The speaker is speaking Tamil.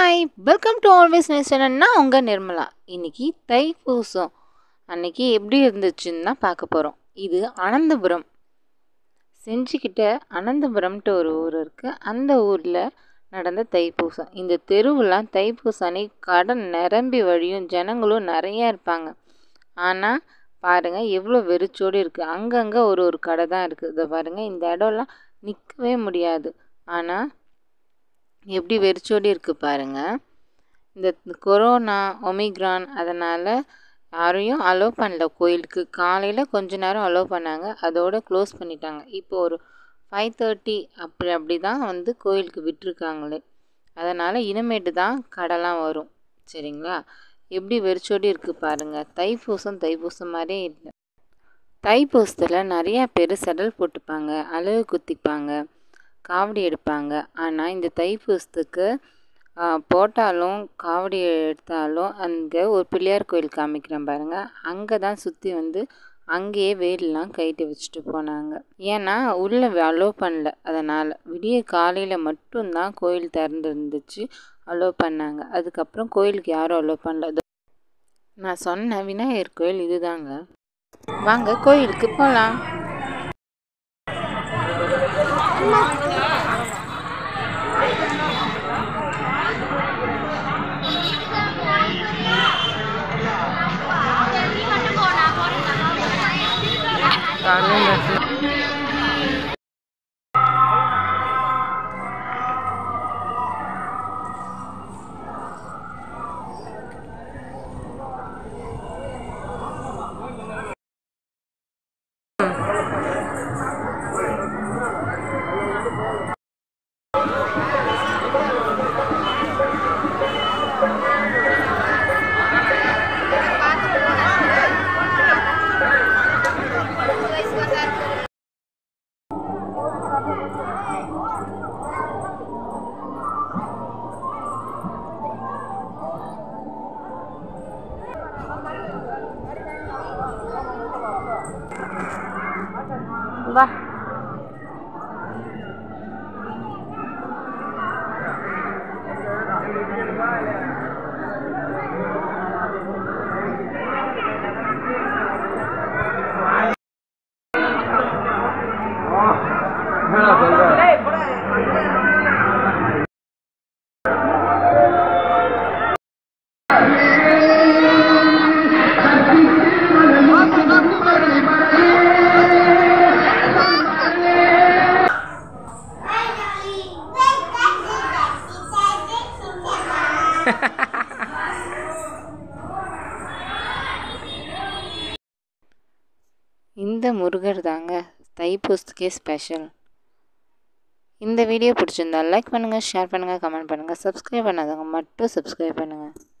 Hi, welcome to Always Nation. நான் உங்கள் நிர்மலா. இன்னைக்கு தைப்பூசம் அன்னைக்கு எப்படி இருந்துச்சுன்னு தான் பார்க்க போகிறோம். இது அனந்தபுரம், செஞ்சுக்கிட்ட அனந்தபுரம்ட்டு ஒரு ஊர் இருக்குது. அந்த ஊரில் நடந்த தைப்பூசம். இந்த தெருவெல்லாம் தைப்பூசம் அன்னைக்கு கடை நிரம்பி வழியும், ஜனங்களும் நிறையா இருப்பாங்க. ஆனால் பாருங்கள் எவ்வளோ வெறிச்சோடு இருக்குது. அங்கங்கே ஒரு கடை தான் இருக்குது. இதை பாருங்கள், இந்த இடம்லாம் நிற்கவே முடியாது. ஆனால் எப்படி வெறிச்சோடி இருக்குது பாருங்கள். இந்த கொரோனா ஒமிக்ரான் அதனால் யாரையும் அலோவ் பண்ணல கோயிலுக்கு. காலையில் கொஞ்ச நேரம் அலோவ் பண்ணாங்க, அதோடு க்ளோஸ் பண்ணிட்டாங்க. இப்போ ஒரு 5:30 அப்படி தான் கோயிலுக்கு விட்டுருக்காங்களே. அதனால் இனிமேட்டு தான் கடைலாம் வரும். சரிங்களா? எப்படி வெறிச்சோடி இருக்குது பாருங்கள். தைப்பூசம் மாதிரியே இல்லை. தைப்பூசத்தில் நிறையா பேர் செடல் போட்டுப்பாங்க, அலகு குத்திப்பாங்க, காவடி எடுப்பாங்க. ஆனால் இந்த தைப்பூசத்துக்கு போட்டாலும் காவடி எடுத்தாலும் அங்கே ஒரு பிள்ளையார் கோயில் காமிக்கிறேன் பாருங்கள். அங்கே தான் சுற்றி அங்கேயே வேலெலாம் கைட்டு வச்சுட்டு போனாங்க. ஏன்னா உள்ளே அலோவ் பண்ணல. அதனால் விடிய காலையில் மட்டும்தான் கோயில் திறந்துருந்துச்சு, அலோவ் பண்ணாங்க. அதுக்கப்புறம் கோயிலுக்கு யாரும் அலோவ் பண்ணல. நான் சொன்ன விநாயகர் கோயில் இதுதாங்க. வாங்க கோயிலுக்கு போகலாம். வா. இந்த முருகர் தாங்க தைப்பூசத்துக்கே ஸ்பெஷல். இந்த வீடியோ பிடிச்சிருந்தா லைக் பண்ணுங்கள், ஷேர் பண்ணுங்கள், கமெண்ட் பண்ணுங்கள். சப்ஸ்கிரைப் பண்ணாதவங்க மட்டும் சப்ஸ்கிரைப் பண்ணுங்கள்.